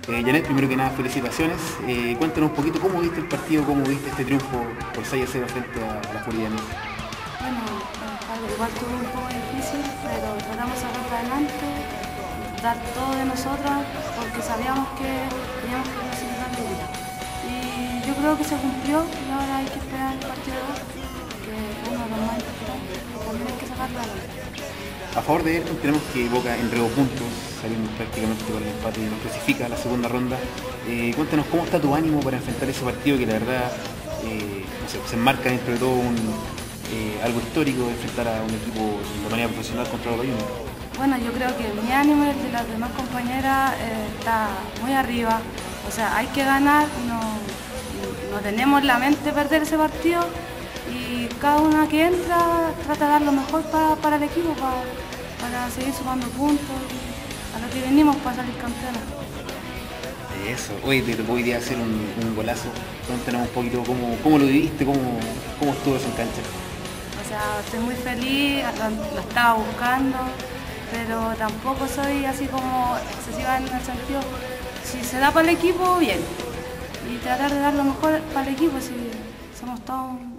Janet, primero que nada, felicitaciones. Cuéntanos un poquito cómo viste el partido, cómo viste este triunfo por 6-0 frente a la Floridiana. Bueno, igual tuvo un poco difícil, pero tratamos de sacar para adelante, dar todo de nosotros, porque sabíamos que teníamos que clasificar de día. Y yo creo que se cumplió y ahora hay que esperar el partido 2, que es uno de los más importantes, también hay que sacarlo adelante. A favor de esto, tenemos que Boca entregó puntos, salimos prácticamente con el empate y nos clasifica a la segunda ronda. Cuéntanos cómo está tu ánimo para enfrentar ese partido que la verdad no sé, se enmarca dentro de todo algo histórico de enfrentar a un equipo de manera profesional contra los Juniors. Bueno, yo creo que mi ánimo y el de las demás compañeras está muy arriba. O sea, hay que ganar, no tenemos en la mente perder ese partido y cada una que entra trata de dar lo mejor para el equipo, para seguir sumando puntos y a lo que venimos para salir campeones. Eso, hoy te tocó hoy día hacer un golazo. Cuéntanos un poquito cómo lo viviste, cómo estuvo eso en cancha. O sea, estoy muy feliz, lo estaba buscando, pero tampoco soy así como excesiva en el sentido, si se da para el equipo, bien. Y tratar de dar lo mejor para el equipo, si somos todos